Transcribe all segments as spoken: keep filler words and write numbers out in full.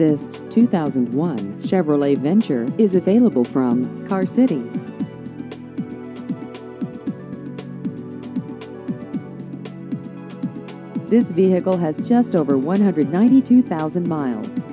This two thousand one Chevrolet Venture is available from Car City. This vehicle has just over one hundred ninety-two thousand miles.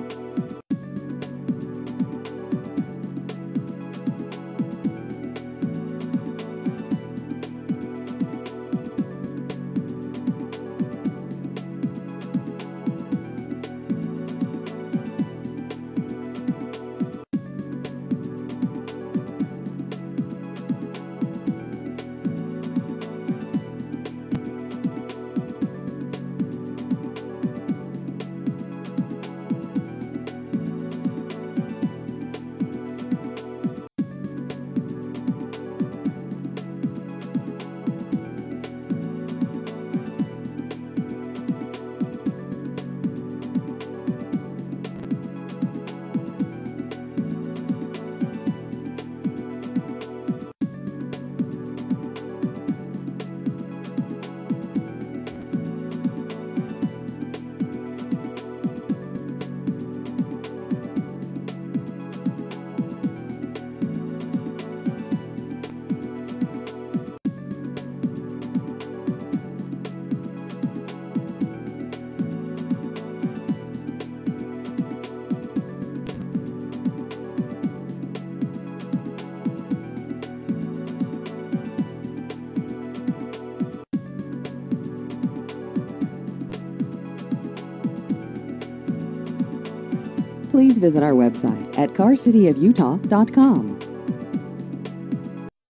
Please visit our website at car city of utah dot com.